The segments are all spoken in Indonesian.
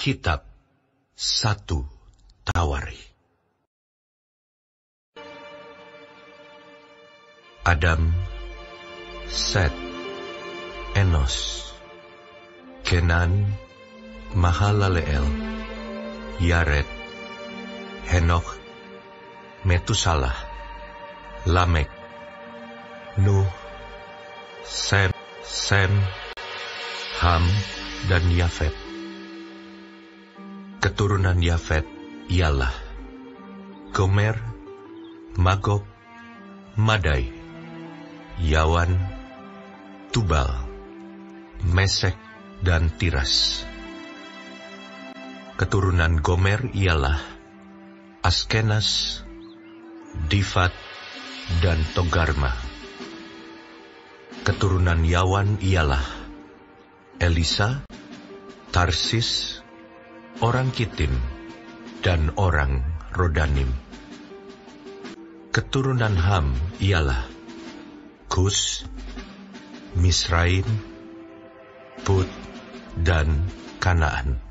Kitab 1 Tawari. Adam, Set, Enos, Kenan, Mahalaleel, Yared, Henokh, Metusalah, Lamek, Nuh, Sem, Ham, dan Yafet. Keturunan Yafet ialah Gomer, Magog, Madai, Yawan, Tubal, Mesek, dan Tiras. Keturunan Gomer ialah Askenas, Difat, dan Togarma. Keturunan Yawan ialah Elisa, Tarsis, orang Kitim, dan orang Rodanim. Keturunan Ham ialah Kus, Misraim, Put, dan Kanaan.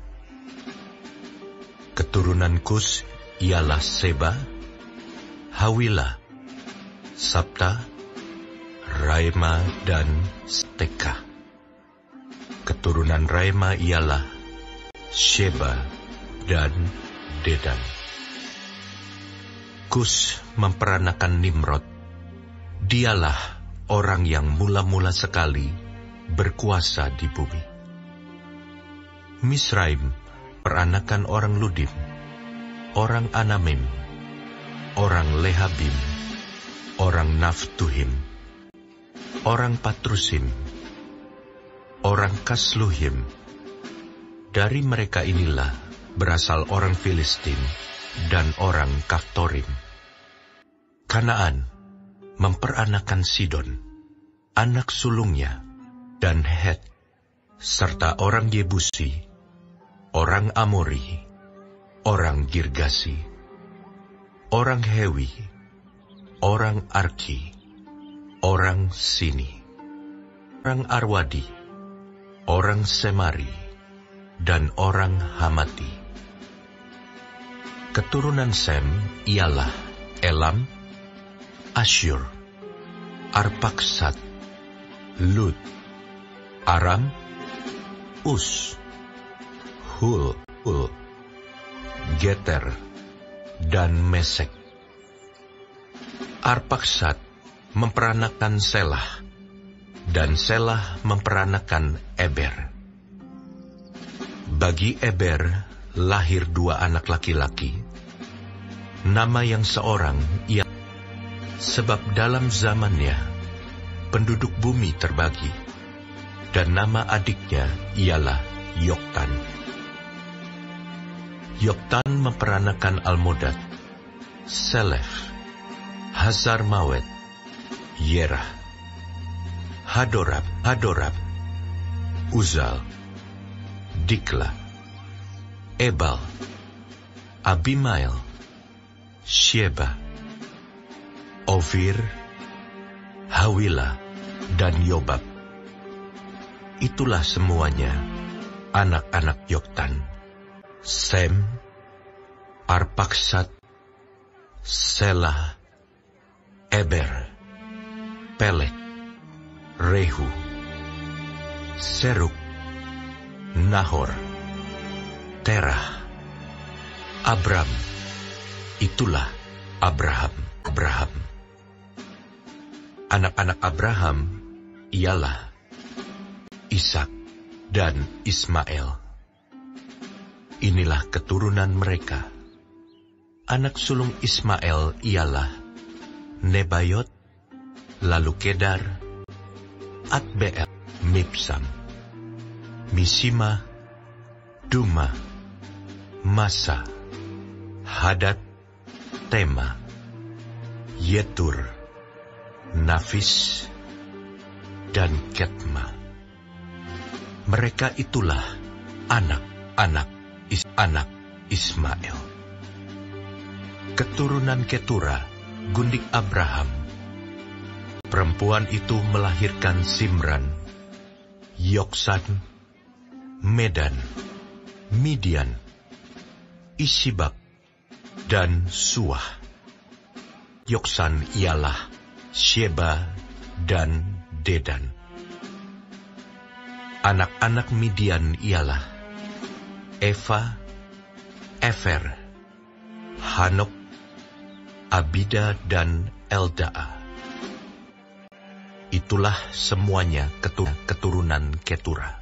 Keturunan Kus ialah Seba, Hawila, Sabta, Raima, dan Steka. Keturunan Raima ialah Sheba dan Dedan. Kus memperanakan Nimrod. Dialah orang yang mula-mula sekali berkuasa di bumi. Misraim peranakan orang Ludim, orang Anamim, orang Lehabim, orang Naftuhim, orang Patrusim, orang Kasluhim. Dari mereka inilah berasal orang Filistin dan orang Kaftorim. Kanaan memperanakan Sidon, anak sulungnya, dan Het, serta orang Yebusi, orang Amori, orang Girgasi, orang Hewi, orang Arki, orang Sini, orang Arwadi, orang Semari, dan orang Hamati. Keturunan Sem ialah Elam, Asyur, Arpaksad, Lud, Aram, Us, Hul, Geter, dan Mesek. Arpaksad memperanakan Selah, dan Selah memperanakan Eber. Bagi Eber lahir 2 anak laki-laki. Nama yang seorang ia, sebab dalam zamannya penduduk bumi terbagi, dan nama adiknya ialah Yoktan. Yoktan memperanakan Almodad, Selef, Hazar Mawet, Yerah, Hadorab, Uzal, Dikla, Ebal, Abimael, Sheba, Ofir, Hawila, dan Yobab. Itulah semuanya anak-anak Yoktan: Sem, Arpaksad, Selah, Eber, Pelet, Rehu, Seruk, Nahor, Terah, Abram. Itulah Abraham. Anak-anak Abraham ialah Ishak dan Ismail. Inilah keturunan mereka. Anak sulung Ismail ialah Nebayot, lalu Kedar, Atbeel, Mibsam, Mishima, Duma, Masa, Hadad, Tema, Yetur, Nafis, dan Ketma. Mereka itulah anak Ismail. Keturunan Ketura, gundik Abraham. Perempuan itu melahirkan Simran, Yoksan, Medan, Midian, Isibak, dan Suah. Yoksan ialah Sheba dan Dedan. Anak-anak Midian ialah Eva, Efer, Hanok, Abida, dan Eldaa. Itulah semuanya keturunan Ketura.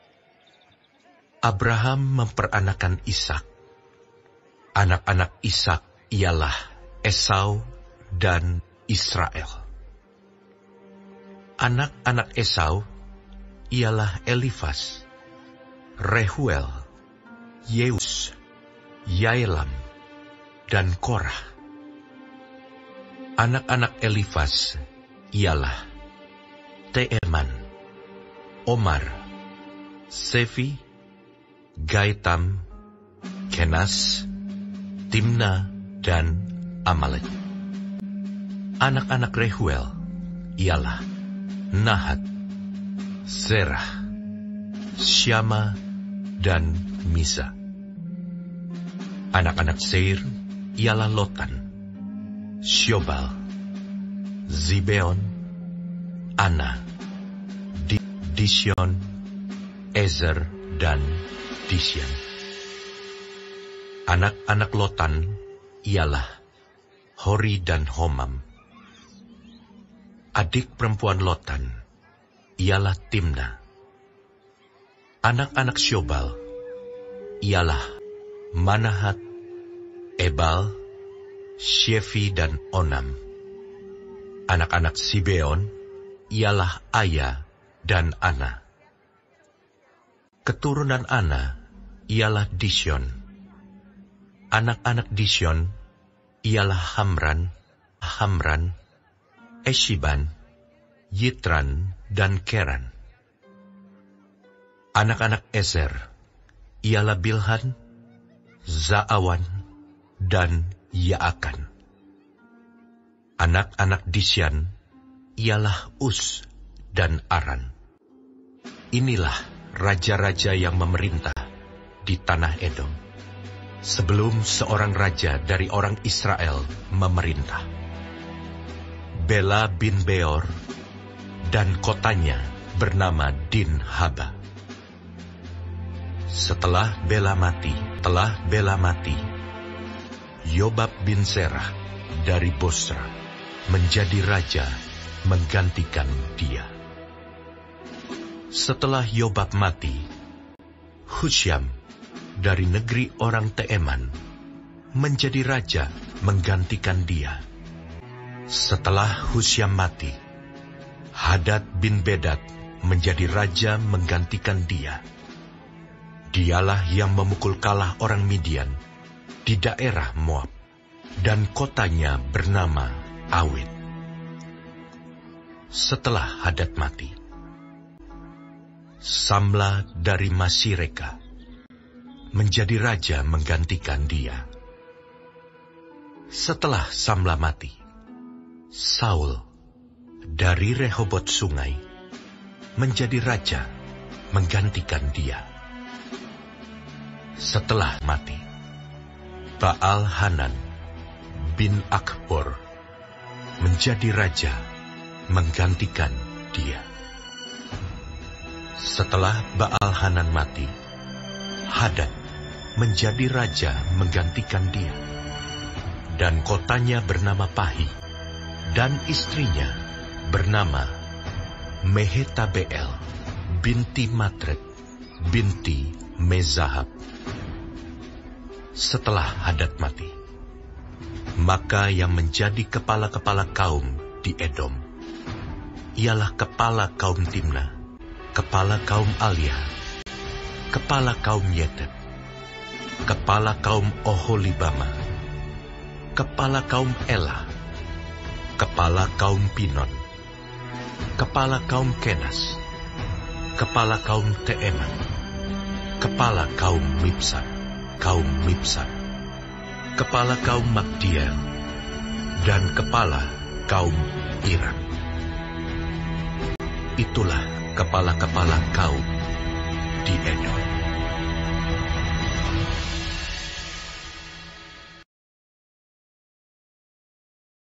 Abraham memperanakan Ishak. Anak-anak Ishak ialah Esau dan Israel. Anak-anak Esau ialah Elifas, Rehuel, Yeus, Yaelam, dan Korah. Anak-anak Elifas ialah Teeman, Omar, Sefi, Gaitam, Kenas, Timna, dan Amalek. Anak-anak Rehuel ialah Nahat, Zerah, Syama, dan Misa. Anak-anak Seir ialah Lotan, Syobal, Zibeon, Ana, Disyon, Ezer, dan Disyan. Anak-anak Lotan ialah Hori dan Homam. Adik perempuan Lotan ialah Timna. Anak-anak Syobal ialah Manahat, Ebal, Shefi, dan Onam. Anak-anak Sibeon ialah Aya dan Ana. Keturunan Ana ialah Disyon. Anak-anak Disyon ialah Hamran, Eshiban, Yitran, dan Keran. Anak-anak Ezer ialah Bilhan, Zaawan, dan Yaakan. Anak-anak Disyan ialah Us dan Aran. Inilah raja-raja yang memerintah di tanah Edom, sebelum seorang raja dari orang Israel memerintah. Bela bin Beor, dan kotanya bernama Dinhaba. Setelah Bela mati, Yobab bin Serah dari Bosra menjadi raja menggantikan dia. Setelah Yobab mati, Husyam dari negeri orang Teeman menjadi raja menggantikan dia. Setelah Husyam mati, Hadad bin Bedad menjadi raja menggantikan dia. Dialah yang memukul kalah orang Midian di daerah Moab, dan kotanya bernama Awit. Setelah Hadad mati, Samla dari Masireka menjadi raja menggantikan dia. Setelah Samla mati, Saul dari Rehobot Sungai menjadi raja menggantikan dia. Setelah mati, Baal-Hanan bin Akbor menjadi raja menggantikan dia. Setelah Baal-Hanan mati, Hadad menjadi raja menggantikan dia. Dan kotanya bernama Pahi, dan istrinya bernama Mehetabeel binti Matred binti Mezahab. Setelah Hadad mati, maka yang menjadi kepala-kepala kaum di Edom ialah kepala kaum Timna, kepala kaum Alia, kepala kaum Yetet, kepala kaum Oholibama, kepala kaum Ela, kepala kaum Pinon, kepala kaum Kenas, kepala kaum Teeman, kepala kaum Mipsar, kepala kaum Magdiel, dan kepala kaum Iram. Itulah kepala-kepala kaum di Edom.